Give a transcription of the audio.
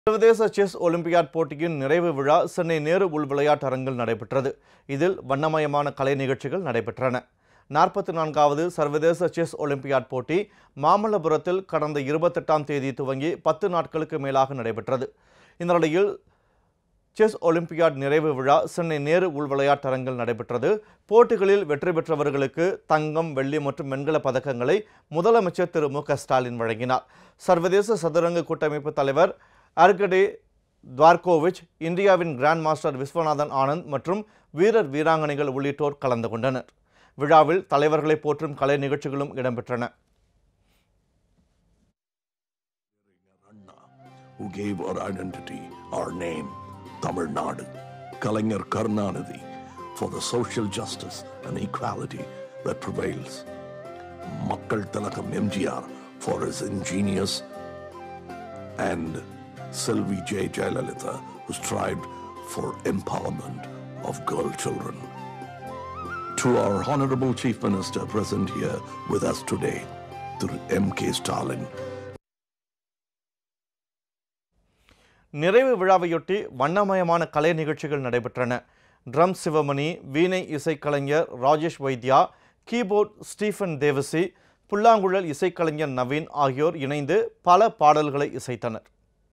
சர்வதேச chess olympiad போட்டியின் நிறைவு விழா சென்னை நேரு உள் விளையாட்டு அரங்கில் நடைபெற்றது. இதில் வண்ணமயமான கலை நிகழ்ச்சிகள் நடைபெற்றன. 44வது சர்வதேச செஸ் ஒலிம்பியாட் போட்டி மாமல்லபுரத்தில் கடந்த 28ஆம் தேதி துவங்கி 10 நாட்களுக்கு மேலாக நடைபெற்றது. இந்த நிலையில் செஸ் ஒலிம்பியாட் நிறைவு விழா சென்னை நேரு உள் விளையாட்டு அரங்கில் நடைபெற்றது. போட்டிகளில் வெற்றி பெற்றவர்களுக்கு தங்கம், வெள்ளி மற்றும் வெண்கல பதக்கங்களை முதலமைச்சர் திரு மு க ஸ்டாலின் வழங்கினார். சர்வதேச சதுரங்க கூட்டமைப்பு தலைவர் அர்கடே துவார்கோவிச், இந்தியாவின் கிராண்ட் மாஸ்டர் விஸ்வநாதன் ஆனந்த் மற்றும் வீரர் வீராங்கனைகள் உள்ளிட்டோர் கலந்து கொண்டனர். விழாவில் தலைவர்களை போற்றும் கலை நிகழ்ச்சிகளும் இடம்பெற்றன. Who gave our identity, our name, Tamil Nadu, Kalaignar Karunanidhi, for the social justice and equality that prevails. Makkal Tilakam MGR for his ingenious, and Selvi J. Jayalalitha, who strived for empowerment of girl children. To our Honorable Chief Minister present here with us today, Through M.K. Stalin. நிறைவு விழாவையொட்டி வண்ணமயமான கலை நிகழ்ச்சிகள் நடைபெற்றன. Drum Sivamani, வீணை இசைக்கலைஞர் Rajesh Vaidya, keyboard Stephen Devassy, புல்லாங்குழல் இசைக்கலைஞர் நவீன் ஆகியோர் இணைந்து பல பாடல்களை இசைத்தனர்.